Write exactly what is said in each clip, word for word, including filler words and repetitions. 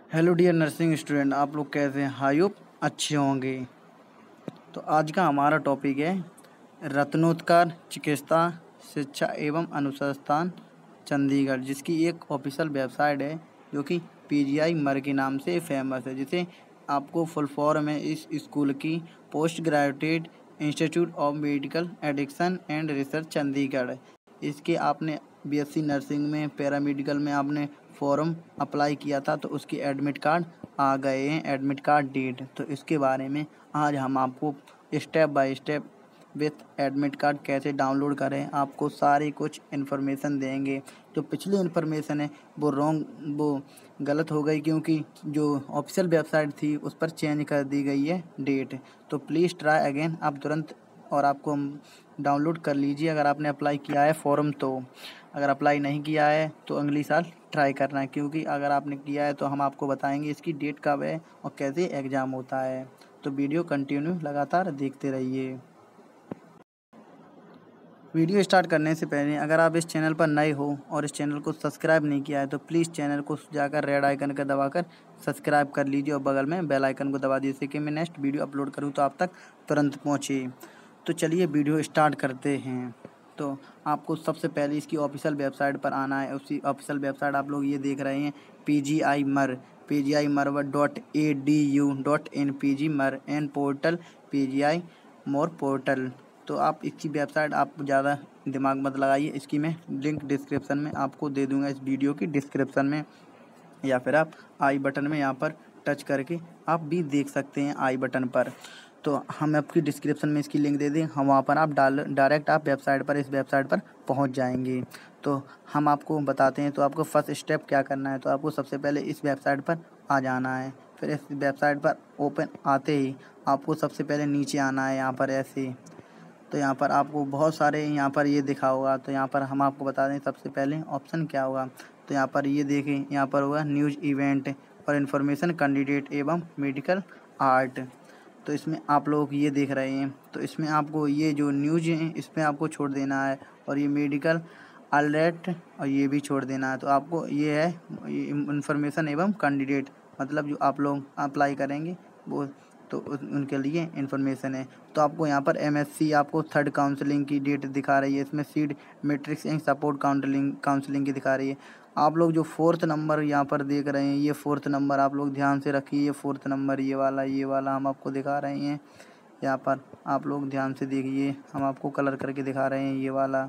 Hello dear nursing student, आप लोग कैसे हैं? आई होप अच्छे होंगे। तो आज का हमारा टॉपिक है रत्नोत्तर चिकित्सा शिक्षा एवं अनुसंधान चंडीगढ़, जिसकी एक ऑफिशियल वेबसाइट है जो कि पीजीआई मर के नाम से फेमस है, जिसे आपको फुल फॉर्म है इस स्कूल की post graduate institute of medical education and research Chandigarh. इसके आपने बीएससी नर्सिंग में पैरामेडिकल में आपने फॉर्म अप्लाई किया था, तो उसके एडमिट कार्ड आ गए हैं, एडमिट कार्ड डेट। तो इसके बारे में आज हम आपको step by step with admit card कैसे डाउनलोड करें, आपको सारी कुछ इन्फॉर्मेशन देंगे। जो पिछली इन्फॉर्मेशन है वो रॉन्ग वो गलत हो गई, क्योंकि जो ऑफिशियल वेबसाइट थी उस पर चेंज कर दी गई है डेट। तो प्लीज़ ट्राई अगेन, आप तुरंत और आपको डाउनलोड कर लीजिए अगर आपने अप्लाई किया है फॉर्म। तो अगर अप्लाई नहीं किया है तो अगली साल ट्राई करना है, क्योंकि अगर आपने किया है तो हम आपको बताएंगे इसकी डेट कब है और कैसे एग्ज़ाम होता है। तो वीडियो कंटिन्यू लगातार देखते रहिए। वीडियो स्टार्ट करने से पहले अगर आप इस चैनल पर नए हो और इस चैनल को सब्सक्राइब नहीं किया है तो प्लीज़ चैनल को जाकर रेड आइकन का दबाकर सब्सक्राइब कर लीजिए और बगल में बेल आइकन को दबा दीजिए, जिससे कि मैं नेक्स्ट वीडियो अपलोड करूँ तो आप तक तुरंत पहुँचे। तो चलिए वीडियो स्टार्ट करते हैं। तो आपको सबसे पहले इसकी ऑफिशियल वेबसाइट पर आना है। उसी ऑफिशियल वेबसाइट आप लोग ये देख रहे हैं पी जी आई मर पी जी आई मरवर dot E D U dot in P G मर एन पोर्टल पी जी आई मोर पोर्टल। तो आप इसकी वेबसाइट आप ज़्यादा दिमाग मत लगाइए, इसकी मैं लिंक डिस्क्रिप्शन में आपको दे दूंगा, इस वीडियो की डिस्क्रिप्शन में, या फिर आप आई बटन में यहाँ पर टच करके आप भी देख सकते हैं आई बटन पर। तो हम आपकी डिस्क्रिप्शन में इसकी लिंक दे दें, हम वहाँ पर आप डाल डायरेक्ट आप वेबसाइट पर इस वेबसाइट पर पहुँच जाएंगे। तो हम आपको बताते हैं, तो आपको फर्स्ट स्टेप क्या करना है। तो आपको सबसे पहले इस वेबसाइट पर आ जाना है। फिर इस वेबसाइट पर ओपन आते ही आपको सबसे पहले नीचे आना है, यहाँ पर ऐसे। तो यहाँ पर आपको बहुत सारे यहाँ पर ये दिखा होगा। तो यहाँ पर हम आपको बता दें सबसे पहले ऑप्शन क्या होगा। तो यहाँ पर ये देखें, यहाँ पर होगा न्यूज़ इवेंट और इन्फॉर्मेशन कैंडिडेट एवं मेडिकल आर्ट। तो इसमें आप लोग ये देख रहे हैं, तो इसमें आपको ये जो न्यूज़ है इसमें आपको छोड़ देना है, और ये मेडिकल अलर्ट और ये भी छोड़ देना है। तो आपको ये है इन्फॉर्मेशन एवं कैंडिडेट, मतलब जो आप लोग अप्लाई करेंगे वो, तो उनके लिए इन्फॉर्मेशन है। तो आपको यहाँ पर एमएससी आपको थर्ड काउंसलिंग की डेट दिखा रही है, इसमें seat matrix and support counselling counselling की दिखा रही है। आप लोग जो फोर्थ नंबर यहाँ पर देख रहे हैं, ये फोर्थ नंबर आप लोग ध्यान से रखिए। ये फोर्थ नंबर ये वाला ये वाला हम आपको दिखा रहे हैं, यहाँ पर आप लोग ध्यान से देखिए, हम आपको कलर करके दिखा रहे हैं। ये वाला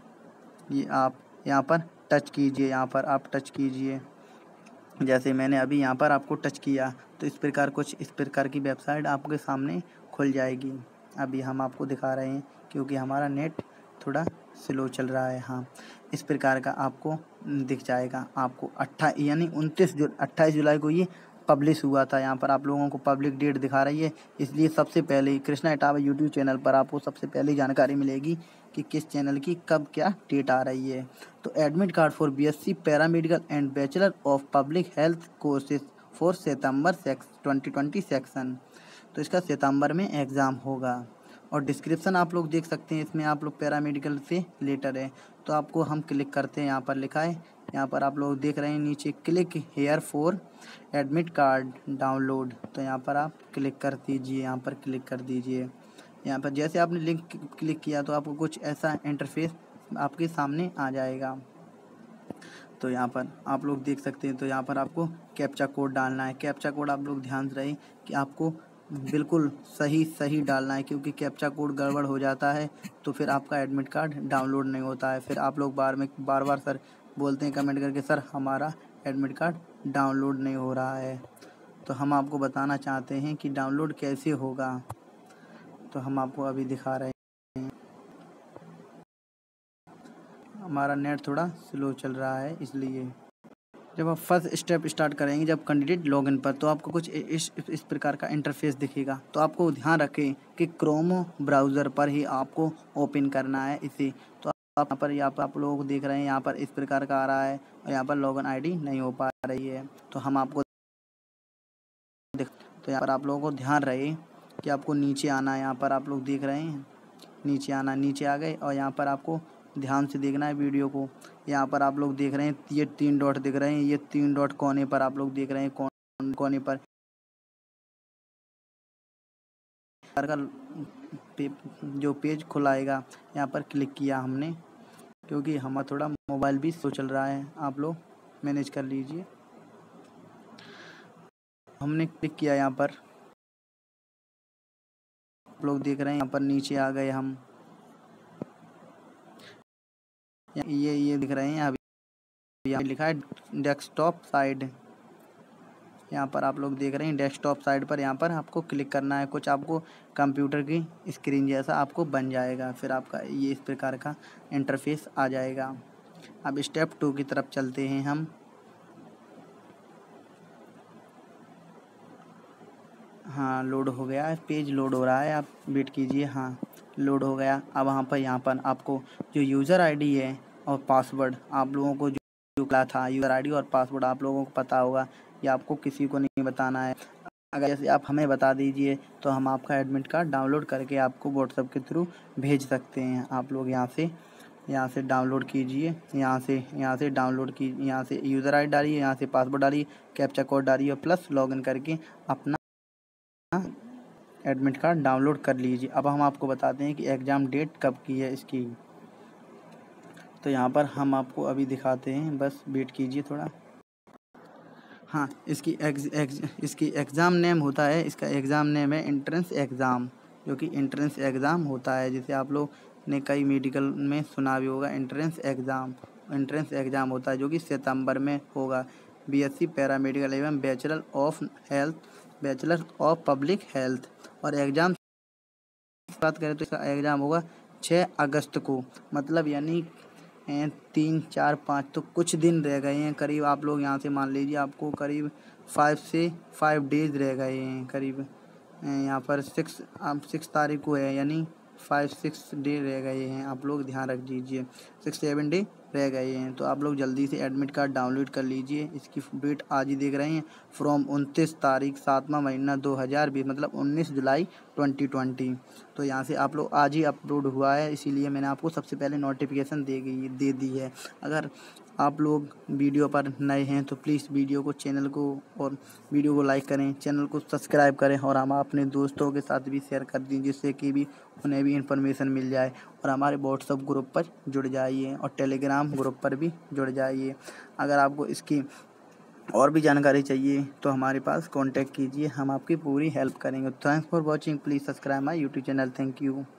ये आप यहाँ पर टच कीजिए, यहाँ पर आप टच कीजिए, जैसे मैंने अभी यहाँ पर आपको टच किया तो इस प्रकार कुछ इस प्रकार की वेबसाइट आपके सामने खुल जाएगी। अभी हम आपको दिखा रहे हैं क्योंकि हमारा नेट थोड़ा स्लो चल रहा है। हाँ, इस प्रकार का आपको दिख जाएगा। आपको अट्ठा यानी उनतीस जु अट्ठाईस जुलाई को ये पब्लिश हुआ था। यहाँ पर आप लोगों को पब्लिक डेट दिखा रही है, इसलिए सबसे पहले कृष्णा इटावा यूट्यूब चैनल पर आपको सबसे पहले जानकारी मिलेगी कि किस चैनल की कब क्या डेट आ रही है। तो admit card for BSc paramedical and bachelor of public health courses for सितंबर सेक्स ट्वेंटी ट्वेंटी सेक्शन। तो इसका सितंबर में एग्ज़ाम होगा। और डिस्क्रिप्शन आप लोग देख सकते हैं, इसमें आप लोग पैरामेडिकल से रिलेटेड है। तो आपको हम क्लिक करते हैं, यहाँ पर लिखा है, यहाँ पर आप लोग देख रहे हैं नीचे click here for admit card download. तो यहाँ पर आप क्लिक कर दीजिए, यहाँ पर क्लिक कर दीजिए। यहाँ पर जैसे आपने लिंक क्लिक किया तो आपको कुछ ऐसा इंटरफेस आपके सामने आ जाएगा। तो यहाँ पर आप लोग देख सकते हैं, तो यहाँ पर आपको कैप्चा कोड डालना है। कैप्चा कोड आप लोग ध्यान से रहे कि आपको बिल्कुल सही सही डालना है, क्योंकि कैप्चा कोड गड़बड़ हो जाता है तो फिर आपका एडमिट कार्ड डाउनलोड नहीं होता है। फिर आप लोग बार में बार बार सर बोलते हैं कमेंट करके, सर हमारा एडमिट कार्ड डाउनलोड नहीं हो रहा है। तो हम आपको बताना चाहते हैं कि डाउनलोड कैसे होगा। तो हम आपको अभी दिखा रहे हैं, हमारा नेट थोड़ा स्लो चल रहा है, इसलिए जब आप फर्स्ट स्टेप स्टार्ट करेंगे, जब कैंडिडेट लॉगिन पर, तो आपको कुछ इस इस प्रकार का इंटरफेस दिखेगा। तो आपको ध्यान रखें कि क्रोमो ब्राउज़र पर ही आपको ओपन करना है इसे। तो आप यहाँ पर यहाँ पर आप लोग देख रहे हैं, यहाँ पर इस प्रकार का आ रहा है और यहाँ पर लॉगिन आईडी नहीं हो पा रही है। तो हम आपको देख तो यहाँ पर आप लोगों को ध्यान रहे कि आपको नीचे आना है। यहाँ पर आप लोग देख रहे हैं नीचे आना, नीचे आ गए और यहाँ पर आपको ध्यान से देखना है वीडियो को। यहाँ पर आप लोग देख रहे हैं ये तीन डॉट दिख रहे हैं, ये तीन डॉट कोने पर आप लोग देख रहे हैं कौन कोने पर का पे, जो पेज खुलाएगा यहाँ पर क्लिक किया हमने, क्योंकि हमारा थोड़ा मोबाइल भी स्लो चल रहा है, आप लोग मैनेज कर लीजिए। हमने क्लिक किया यहाँ पर, आप लोग देख रहे हैं यहाँ पर नीचे आ गए हम, ये ये दिख रहे हैं अभी यहाँ लिखा है डेस्कटॉप साइड। यहाँ पर आप लोग देख रहे हैं डेस्कटॉप साइड पर, यहाँ पर आपको क्लिक करना है। कुछ आपको कंप्यूटर की स्क्रीन जैसा आपको बन जाएगा, फिर आपका ये इस प्रकार का इंटरफेस आ जाएगा। अब स्टेप टू की तरफ चलते हैं हम। हाँ, लोड हो गया है, पेज लोड हो रहा है, आप वेट कीजिए। हाँ, लोड हो गया। अब वहाँ पर यहाँ पर आपको जो यूज़र आईडी है और पासवर्ड, आप लोगों को जो जो मिला था यूज़र आईडी और पासवर्ड आप लोगों को पता होगा, ये आपको किसी को नहीं बताना है। अगर जैसे आप हमें बता दीजिए तो हम आपका एडमिट कार्ड डाउनलोड करके आपको व्हाट्सएप के थ्रू भेज सकते हैं। आप लोग यहाँ से यहाँ से डाउनलोड कीजिए, यहाँ से यहाँ से डाउनलोड की यहाँ से यूज़र आई डी डालिए, यहाँ से पासवर्ड डालिए, कैप्चा कोड डालिए, प्लस लॉगिन करके अपना एडमिट कार्ड डाउनलोड कर लीजिए। अब हम आपको बताते हैं कि एग्ज़ाम डेट कब की है इसकी। तो यहाँ पर हम आपको अभी दिखाते हैं, बस वेट कीजिए थोड़ा। हाँ, इसकी एग्ज, एग्ज, इसकी एग्ज़ाम नेम होता है, इसका एग्ज़ाम नेम है एंट्रेंस एग्ज़ाम, जो कि एंट्रेंस एग्ज़ाम होता है, जिसे आप लोग ने कई मेडिकल में सुना भी होगा। एंट्रेंस एग्ज़ाम एंट्रेंस एग्ज़ाम होता है, जो कि सितंबर में होगा। बीएससी पैरामेडिकल एवं bachelor of health bachelor of public health. और एग्ज़ाम बात करें तो इसका एग्ज़ाम होगा छः अगस्त को, मतलब यानी तीन चार पाँच तो कुछ दिन रह गए हैं करीब। आप लोग यहाँ से मान लीजिए आपको करीब फाइव से फाइव डेज़ रह गए हैं करीब। यहाँ पर सिक्स अब सिक्स तारीख को है, यानी फाइव सिक्स डे रह गए हैं। आप लोग ध्यान रख दीजिए, सिक्स सेवन डे रह गए हैं। तो आप लोग जल्दी से एडमिट कार्ड डाउनलोड कर लीजिए। इसकी डेट आज ही देख रहे हैं, फ्रॉम उनतीस तारीख सातवां महीना दो हज़ार बीस, मतलब उन्नीस जुलाई ट्वेंटी ट्वेंटी। तो यहाँ से आप लोग आज ही अपलोड हुआ है, इसीलिए मैंने आपको सबसे पहले नोटिफिकेशन दे गई दे दी है। अगर आप लोग वीडियो पर नए हैं तो प्लीज़ वीडियो को चैनल को और वीडियो को लाइक करें, चैनल को सब्सक्राइब करें, और हम अपने दोस्तों के साथ भी शेयर कर दें, जिससे कि भी उन्हें भी इन्फॉर्मेशन मिल जाए। और हमारे व्हाट्सएप ग्रुप पर जुड़ जाइए और टेलीग्राम ग्रुप पर भी जुड़ जाइए। अगर आपको इसकी और भी जानकारी चाहिए तो हमारे पास कांटेक्ट कीजिए, हम आपकी पूरी हेल्प करेंगे। Thanks for watching, please subscribe my YouTube channel. Thank you.